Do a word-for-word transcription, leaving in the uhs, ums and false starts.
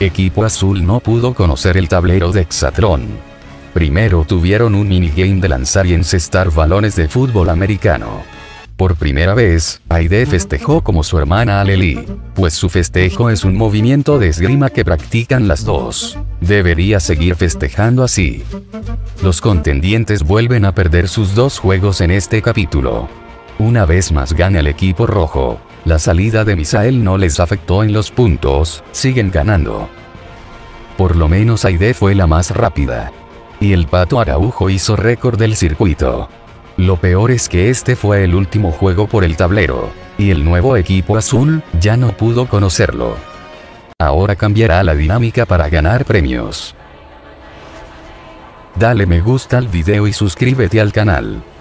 equipo azul no pudo conocer el tablero de Hexatron. Primero tuvieron un minigame de lanzar y encestar balones de fútbol americano. Por primera vez, Aide festejó como su hermana Aleli, pues su festejo es un movimiento de esgrima que practican las dos. Debería seguir festejando así. Los contendientes vuelven a perder sus dos juegos en este capítulo. Una vez más gana el equipo rojo. La salida de Misael no les afectó en los puntos, siguen ganando. Por lo menos Aide fue la más rápida. Y el Pato Araujo hizo récord del circuito. Lo peor es que este fue el último juego por el tablero, y el nuevo equipo azul ya no pudo conocerlo. Ahora cambiará la dinámica para ganar premios. Dale me gusta al video y suscríbete al canal.